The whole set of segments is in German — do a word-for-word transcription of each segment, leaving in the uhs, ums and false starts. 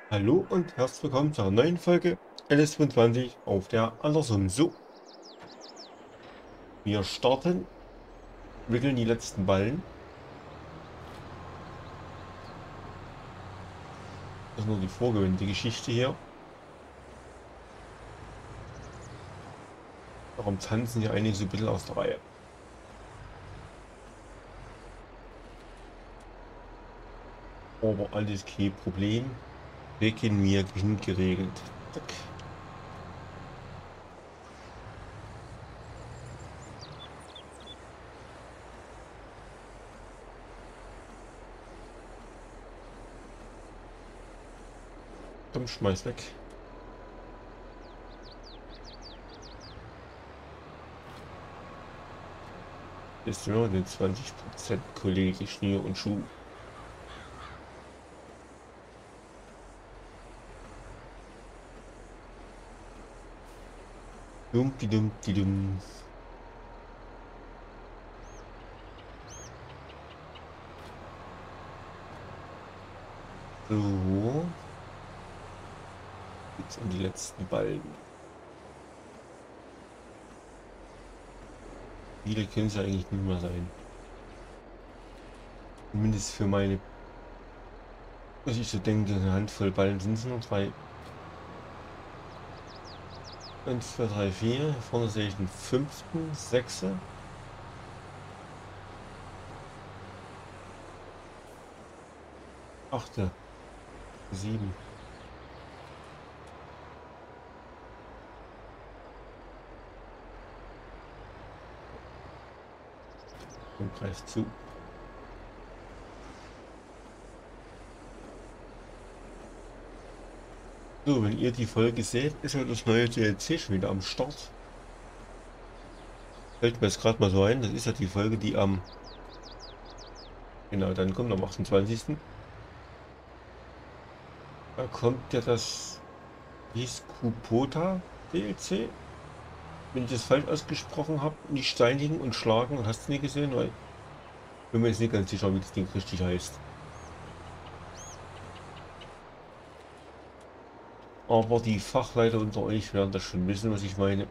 Hallo und herzlich willkommen zu einer neuen Folge L S zweiundzwanzig auf der Andersum. So, wir starten, wickeln die letzten Ballen. Das ist nur die vorgewendete Geschichte hier. Darum tanzen hier einige so ein bisschen aus der Reihe. Aber alles kein Problem. Wecken wir geregelt. Zack. Komm, schmeiß weg. Ist nur den zwanzig Prozent Kollege Schnee und Schuh. Dumpdi dumpdi dum. So. Jetzt um die letzten Ballen. Viele können es ja eigentlich nicht mehr sein. Zumindest für meine, was ich so denke, eine Handvoll Ballen sind es nur drei. eins, zwei, drei, vier. Vorne sehe ich einen fünften, sechste. Achte, sieben. Und greift zu. So, wenn ihr die Folge seht, ist ja das neue D L C schon wieder am Start. Fällt mir jetzt gerade mal so ein, das ist ja die Folge, die am, genau, dann kommt am achtundzwanzigsten Da kommt ja das, hieß Kupota D L C. Wenn ich das falsch ausgesprochen habe, nicht steinigen und schlagen, und hast du nie gesehen, weil ich bin mir jetzt nicht ganz sicher, wie das Ding richtig heißt. Aber die Fachleiter unter euch werden das schon wissen, was ich meine.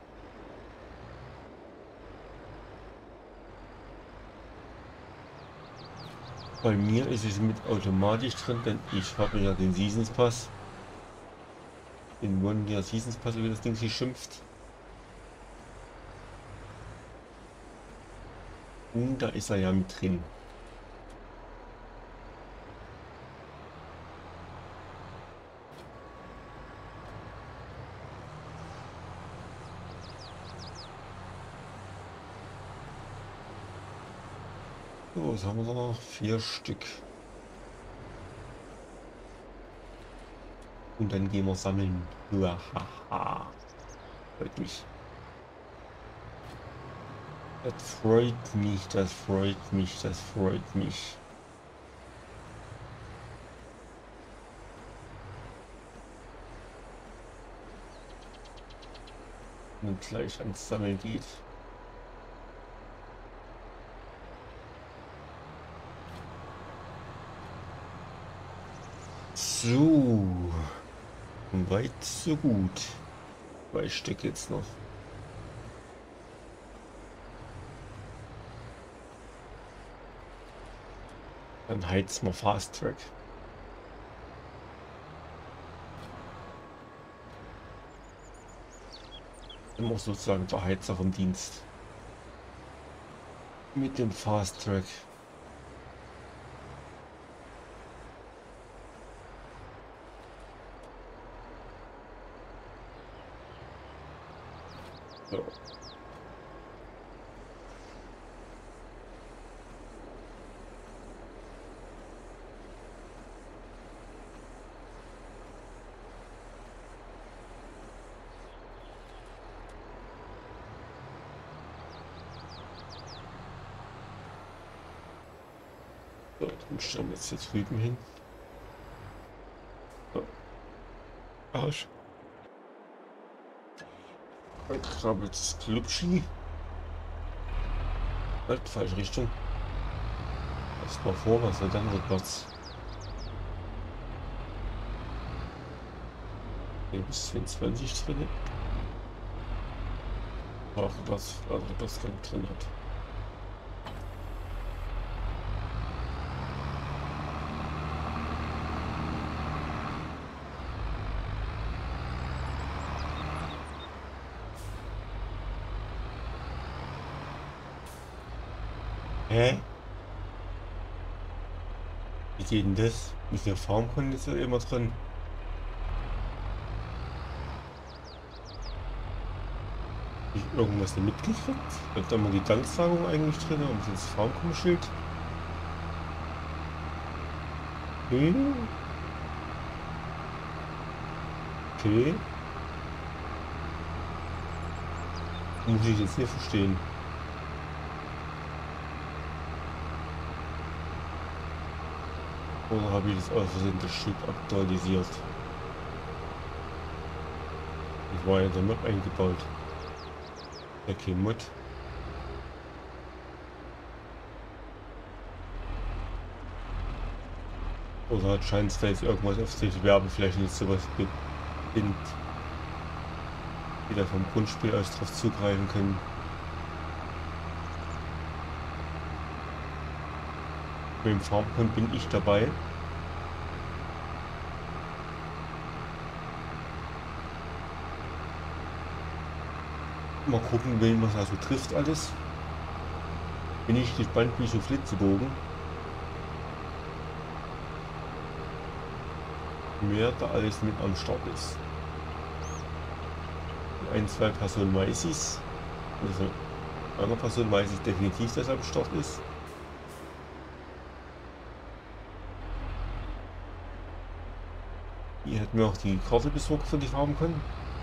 Bei mir ist es mit automatisch drin, denn ich habe ja den Seasons Pass. Den One Year Seasons Pass, wie das Ding sich schimpft. Und da ist er ja mit drin. So, was haben wir da noch? Vier Stück. Und dann gehen wir sammeln. Uahaha. Freut mich. Das freut mich, das freut mich, das freut mich. Und gleich ans Sammeln geht. So. Weit so gut. Zwei Stück jetzt noch. Dann heizen wir Fast Track. Immer sozusagen der Heizer vom Dienst. Mit dem Fast Track. So. So, dann stellen wir jetzt hier drüben hin. So. Arsch. Dann krabbelt das Klubschi. Halt, falsche Richtung. Erst mal vorwärts, dann rückwärts. Okay, bis zweiundzwanzig drin. Auch das, also das Gang drin hat. Hä? Wie geht denn das? Mit der Farmkunde ist ja immer drin. Hab ich irgendwas nicht mitgekriegt? Hat da mal die Danksagung eigentlich drin und das Farmkunde-Schild? Okay. Okay. Muss ich jetzt nicht verstehen. Oder habe ich das aus Versehen das Schild aktualisiert? Das war ja in der Map eingebaut. Okay, Mod. Oder hat scheint es da jetzt irgendwas auf sich Werbeflächen jetzt sowas gibt, die da vom Grundspiel aus drauf zugreifen können. Mit dem Farmcon bin ich dabei. Mal gucken, wen was also trifft alles. Bin ich gespannt wie so Flitzebogen. Wer da alles mit am Start ist. Ein, zwei Personen weiß ich's. Also einer Person weiß ich definitiv, dass er am Start ist. Die hat mir auch die Karte besorgt für die Farben können.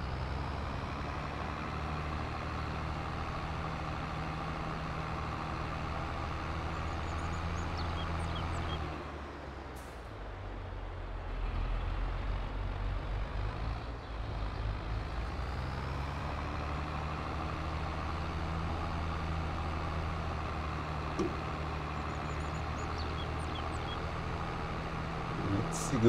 Let's go.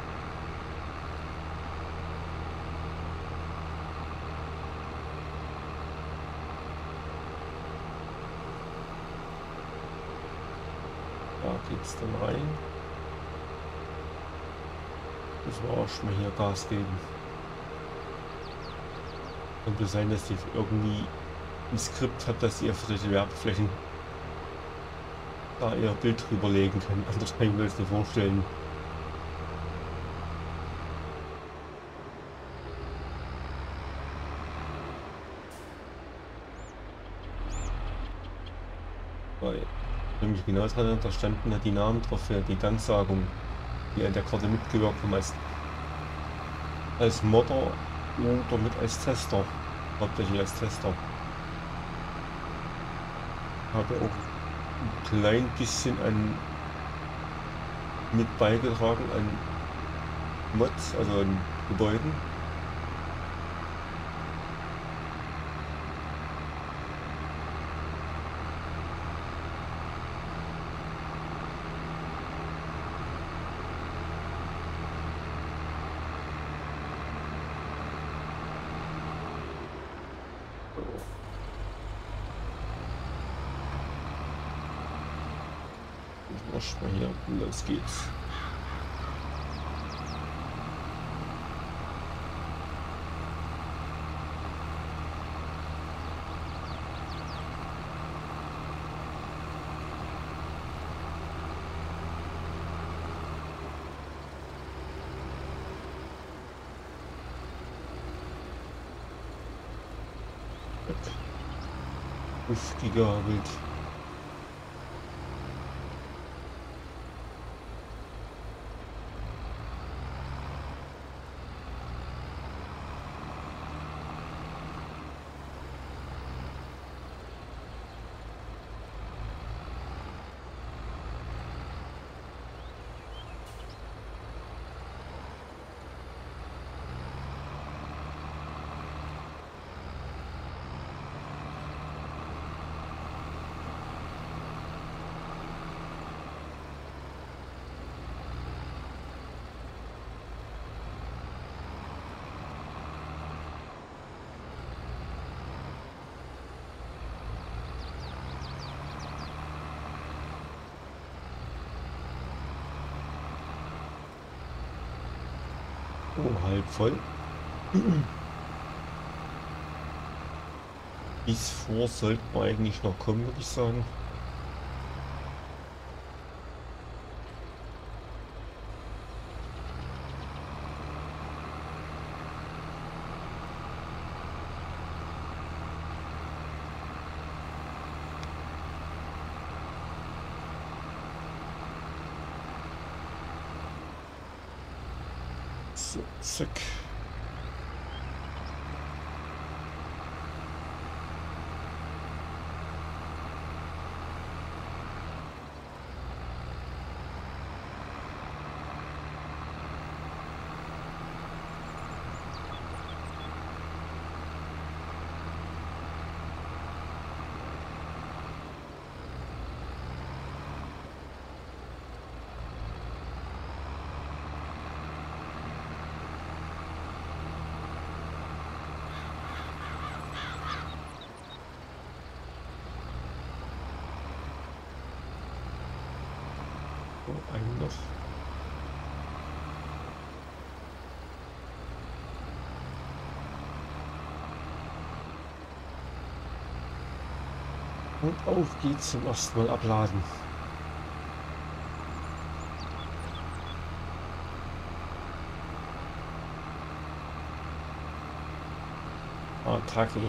Da geht's dann rein. Das war auch schon mal hier Gas geben. Könnte sein, dass die irgendwie ein Skript hat, dass sie auf solche Werbeflächen da ihr Bild drüber legen können. Anders kann ich mir das nicht vorstellen. Weil, wenn mich genau daran da standen hat die Namen drauf für die Danksagung, die an der Karte mitgewirkt haben als, als Modder oder mit als Tester. Hauptsächlich als Tester. Habe auch ein klein bisschen an mit beigetragen an Mods, also an Gebäuden. Mal hier, los geht's. Aufgegabelt. Oh, halb voll. Bis vor sollten wir eigentlich noch kommen, würde ich sagen. So, zack. Oh, einen noch. Und auf geht's zum ersten Mal abladen. Attacke.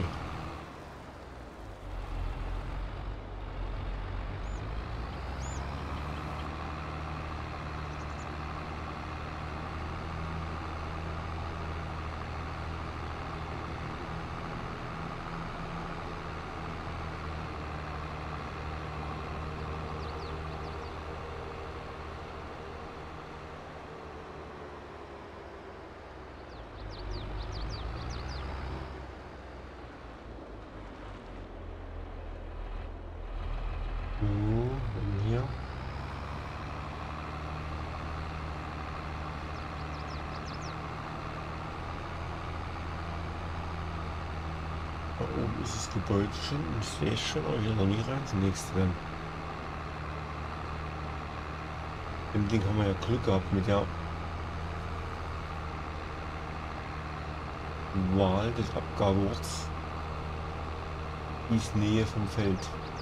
So, und hier. Da oben ist das Gebäude schon. Ich sehe es schon, aber ich will noch nie rein. Das nächste dann. Im Ding haben wir ja Glück gehabt mit der Wahl des Abgabeorts. Die ist Nähe vom Feld.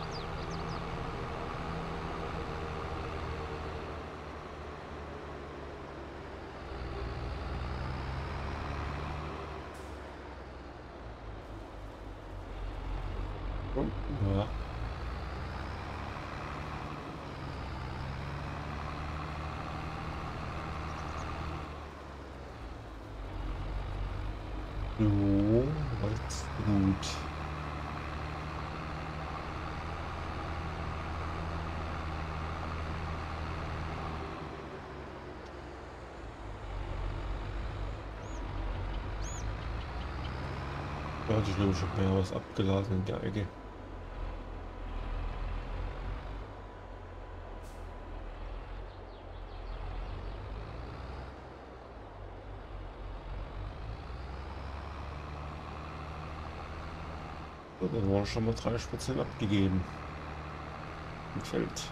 Und, ja. So, alles gut. Da hatte ich glaube ich schon mehr was abgeladen in der Ecke. So, dann waren schon mal dreißig Prozent abgegeben. Im Feld.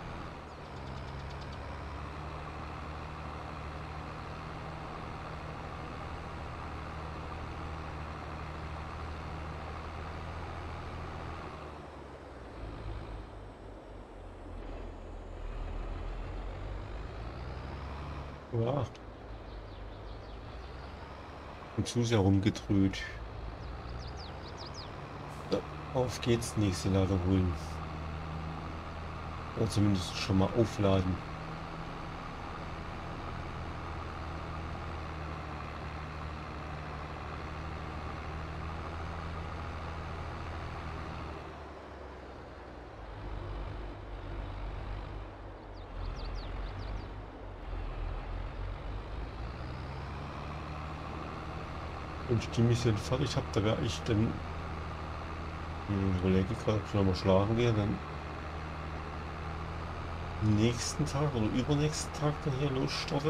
Ja. Und zu sehr rumgedröhnt. So, auf geht's, nächste Ladung holen. Oder zumindest schon mal aufladen. Wenn ich die Mission fertig habe, da wäre ich dann, hm, überlege ich gerade, ob ich nochmal schlafen gehe, dann nächsten Tag oder übernächsten Tag dann hier losstarte.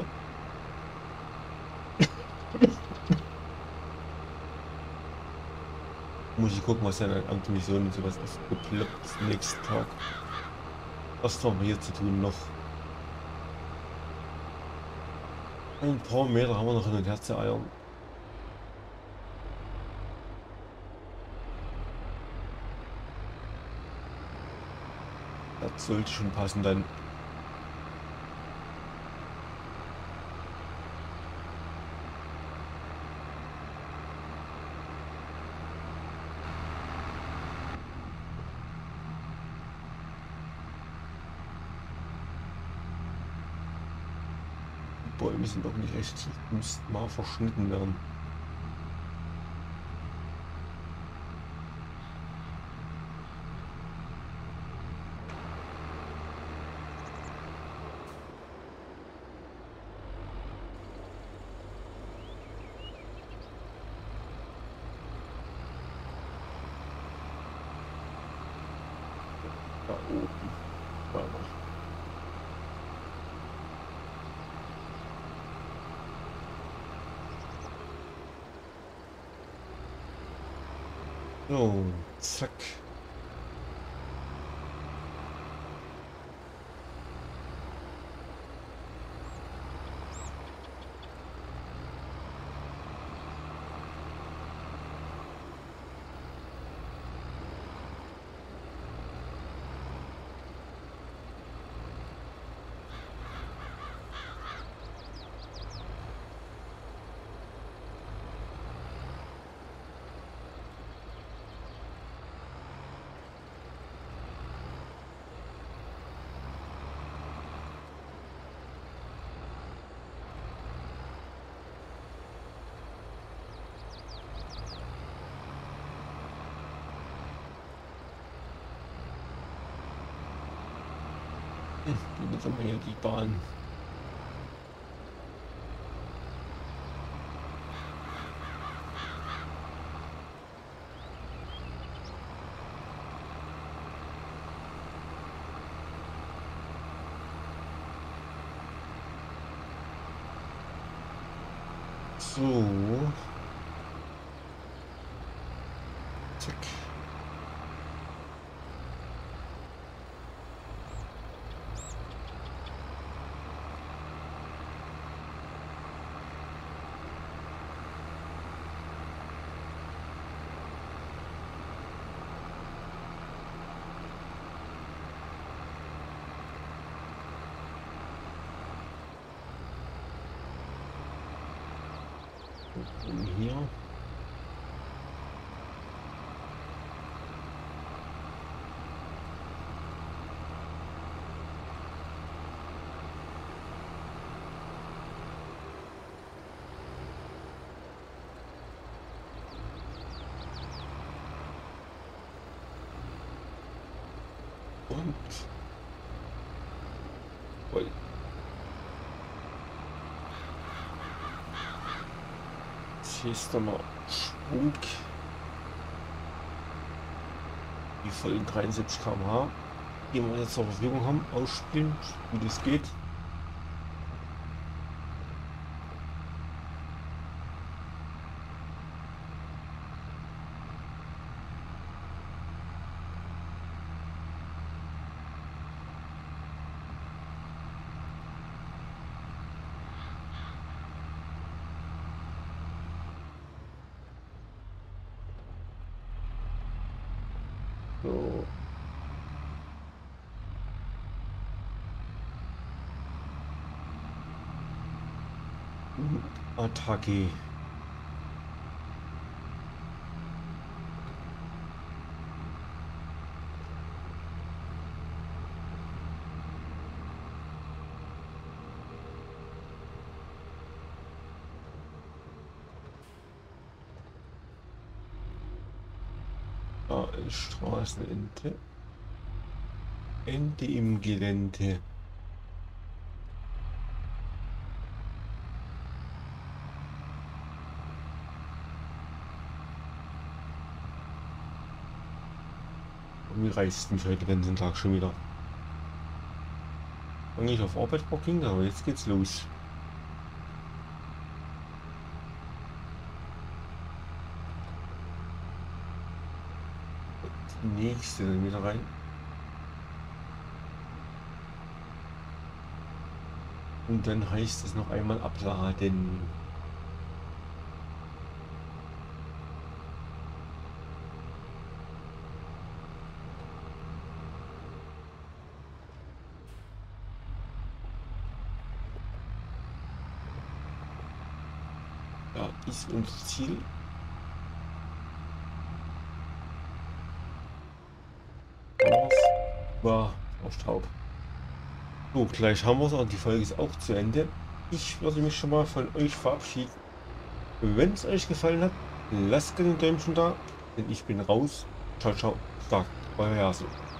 Muss ich gucken, was dann an andere Missionen und sowas ist. Geploppt nächsten Tag. Was haben wir hier zu tun noch? Ein paar Meter haben wir noch hin und her zu eiern. Das sollte schon passen dann. Die Bäume sind doch nicht recht tief, müssten mal verschnitten werden. Da oben. Warte. So, zack. Hm, jetzt haben wir hier die Bahn. So. Zack. Und hier. Und voll. Jetzt hier ist nochmal Schwung. Die vollen dreiundsiebzig Kilometer pro Stunde, die wir jetzt zur Verfügung haben, ausspielen, wie das geht. So. Attacke. Da ist Straßenente. Ente im Gelände. Wie reißt mich heute den ganzen Tag schon wieder? Eigentlich auf Arbeit Parking, aber jetzt geht's los. Die nächste dann wieder rein. Und dann heißt es noch einmal abladen. Da ist unser Ziel. War auf taub. So, gleich haben wir es und die Folge ist auch zu Ende. Ich würde mich schon mal von euch verabschieden. Wenn es euch gefallen hat, lasst gerne ein Däumchen da, denn ich bin raus. Ciao, ciao, sagt euer Jase.